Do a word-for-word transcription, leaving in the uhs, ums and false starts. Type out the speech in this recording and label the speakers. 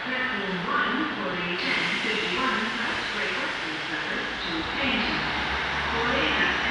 Speaker 1: Platform one for the ten fifty-one South Great Western service to Cambridge. For later